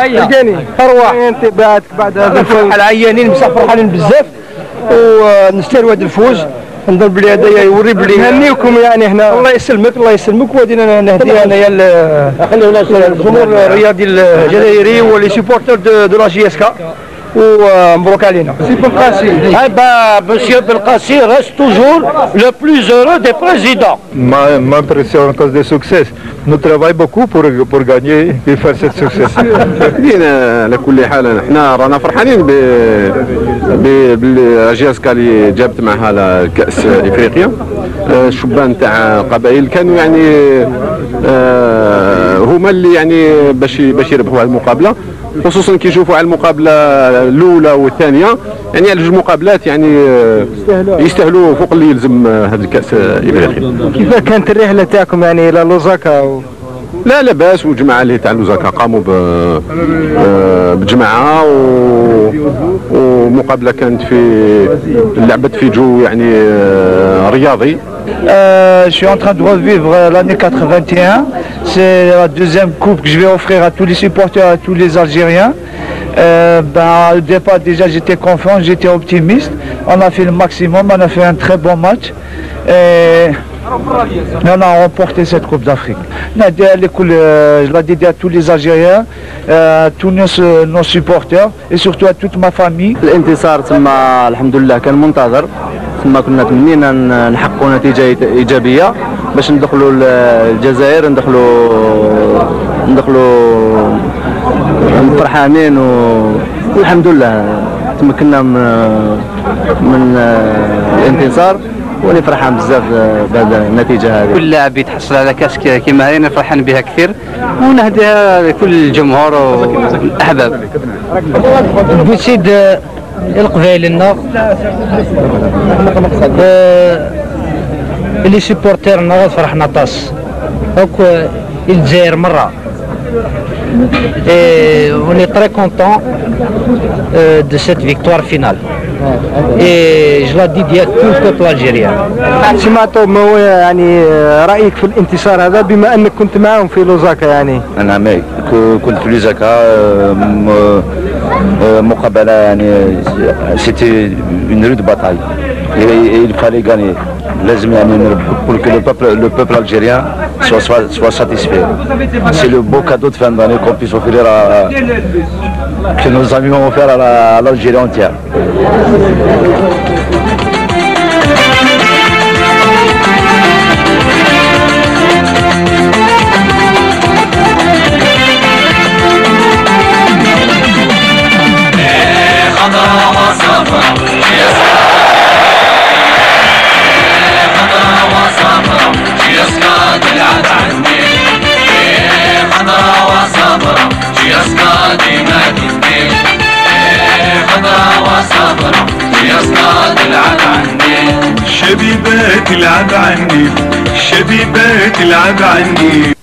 القاني ارواح انتباهاتك بعد هذا الفوز. العيانين بصح فرحانين بزاف ونستاهلوا هذا الفوز. نظن بلي هذا يوري بلي نهنيكم يعني هنا. الله يسلمك الله يسلمك. وغادي نهدي انايا الجمهور الرياضي الجزائري ولي سيبورتور دو لا جي اس كا ومبروك علينا. سي بالقاسي. Monsieur Belkacem reste toujours le plus heureux des présidents. M'impressionne à cause du succès. Nous travaillons beaucoup pour gagner et faire ce succès. على كل حال احنا رانا فرحانين بالجياسكا اللي جابت معها كأس افريقيا. الشبان تاع قبائل كانوا يعني هما اللي يعني باش يربحوا هذه المقابله، خصوصا كي يشوفوا على المقابله الاولى والثانيه يعني على جوج مقابلات يعني يستاهلوا فوق اللي يلزم هذا الكاس افريقيا. كيف كانت الرحله تاعكم يعني الى لوزاكا؟ لا لاباس، والجماعه اللي تاع لوزاكا قاموا بجماعه ومقابله كانت لعبت في جو يعني رياضي. Je suis en train de revivre l'année 81. C'est la deuxième coupe que je vais offrir à tous les supporters, à tous les Algériens. Au départ déjà j'étais confiant, j'étais optimiste. On a fait le maximum, on a fait un très bon match. Et on a remporté cette Coupe d'Afrique. Je l'ai dédié à tous les Algériens, à tous nos supporters et surtout à toute ma famille. الانتصار ثم الحمد لله كان منتظر، ثم كنا تمنينا نحققوا نتيجة إيجابية باش ندخلوا الجزائر، ندخلوا فرحانين والحمد لله تمكنا من الانتصار. وني فرحان بزاف بهذه النتيجه هذه. كل لاعب يتحصل على كاس كيما هذه انا فرحان بها كثير ونهديها لكل الجمهور والاحباب. بوسيد القبائل لنا اللي سيبورتيرنا فرحنا طاس هاك الجزائر مره. Et on est très content de cette victoire finale. Et je la dédie à tout le peuple algérien. سمعتوا ما هو يعني رأيك في الانتصار هذا بما أنك كنت معهم في لوزاكا؟ يعني أنا كنت في لوزاكا مقابلة يعني c'était une rude bataille. Il fallait gagner. لازم يعني نربحوا pour que le peuple algérien soit satisfait. C'est le beau cadeau de fin d'année qu'on puisse offrir que nos amis ont offert à l'Algérie entière. شبيبات العب عني، شبيبات العب عني.